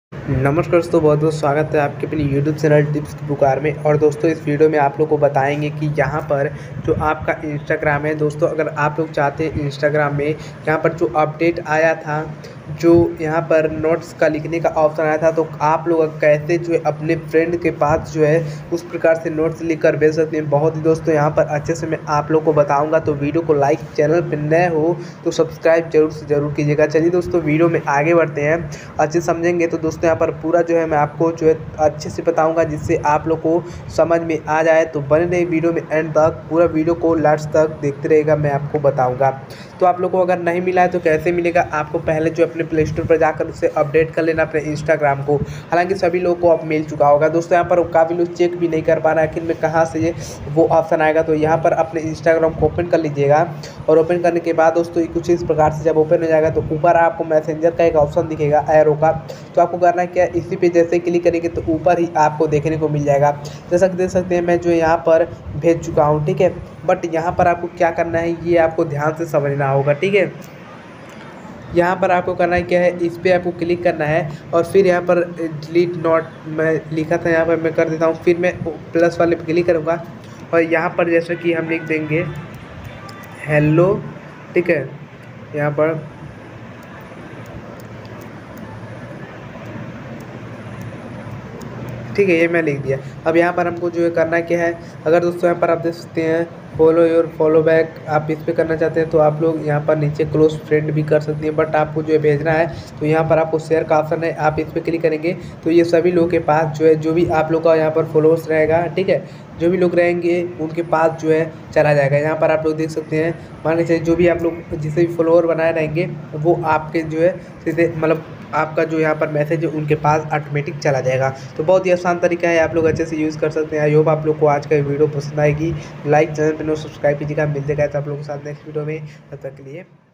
नमस्कार दोस्तों, बहुत बहुत स्वागत है आपके अपनी यूट्यूब चैनल टिप्स की पुकार में। और दोस्तों इस वीडियो में आप लोग को बताएंगे कि यहाँ पर जो आपका इंस्टाग्राम है दोस्तों, अगर आप लोग चाहते हैं इंस्टाग्राम में यहाँ पर जो अपडेट आया था, जो यहाँ पर नोट्स का लिखने का ऑप्शन आया था, तो आप लोग कैसे जो है अपने फ्रेंड के पास जो है उस प्रकार से नोट्स लिख कर भेज सकते हैं। बहुत ही दोस्तों यहाँ पर अच्छे से मैं आप लोग को बताऊँगा, तो वीडियो को लाइक, चैनल पर नए हो तो सब्सक्राइब जरूर से ज़रूर कीजिएगा। चलिए दोस्तों वीडियो में आगे बढ़ते हैं, अच्छे समझेंगे। तो दोस्तों यहाँ पर पूरा जो है मैं आपको जो है अच्छे से बताऊंगा, जिससे आप लोग को समझ में आ जाए। तो बने रहिए वीडियो में एंड तक, पूरा वीडियो को लास्ट तक देखते रहेगा, मैं आपको बताऊंगा। तो आप लोग को अगर नहीं मिला है तो कैसे मिलेगा, आपको पहले जो अपने प्ले स्टोर पर जाकर उसे अपडेट कर लेना अपने इंस्टाग्राम को। हालांकि सभी लोग को अब मिल चुका होगा दोस्तों। यहाँ पर काफ़ी लोग चेक भी नहीं कर पा रहा है आखिर में कहाँ से ये वो ऑप्शन आएगा। तो यहाँ पर अपने इंस्टाग्राम को ओपन कर लीजिएगा, और ओपन करने के बाद दोस्तों कुछ इस प्रकार से जब ओपन हो जाएगा तो ऊपर आपको मैसेंजर का एक ऑप्शन दिखेगा एरो का। तो आपको करना क्या है, इसी पे जैसे क्लिक करेंगे तो ऊपर ही आपको देखने को मिल जाएगा। जैसा कि देख सकते हैं मैं जो यहाँ पर भेज चुका हूँ, ठीक है। बट यहाँ पर आपको क्या करना है, ये आपको ध्यान से समझना होगा, ठीक है। यहाँ पर आपको करना है क्या है, इस पर आपको क्लिक करना है, और फिर यहाँ पर डिलीट नोट मैं लिखा था, यहाँ पर मैं कर देता हूँ। फिर मैं प्लस वाले पे क्लिक करूँगा, और यहाँ पर जैसे कि हम लिख देंगे हेलो, ठीक है। यहाँ पर ठीक है, ये मैं लिख दिया। अब यहाँ पर हमको जो है करना क्या है, अगर दोस्तों यहाँ पर आप देख सकते हैं फॉलो योर फॉलो बैक, आप इस पर करना चाहते हैं तो आप लोग यहाँ पर नीचे क्लोज फ्रेंड भी कर सकते हैं। बट आपको जो है भेजना है तो यहाँ पर आपको शेयर का ऑप्शन है, आप इस पर क्लिक करेंगे तो ये सभी लोगों के पास जो है, जो भी आप लोग का यहाँ पर फॉलोअर्स रहेगा, ठीक है, जो भी लोग रहेंगे उनके पास जो है चला जाएगा। यहाँ पर आप लोग देख सकते हैं, मान लीजिए जो भी आप लोग जिसे भी फॉलोअर बनाए रहेंगे वो आपके जो है सीधे मतलब आपका जो यहाँ पर मैसेज है उनके पास ऑटोमेटिक चला जाएगा। तो बहुत ही आसान तरीका है, आप लोग अच्छे से यूज़ कर सकते हैं। आई होप आप लोग को आज का वीडियो पसंद आएगी। लाइक, चैनल पर सब्सक्राइब कीजिएगा। मिलते गए तो आप लोगों के साथ नेक्स्ट वीडियो में, तब तक के लिए।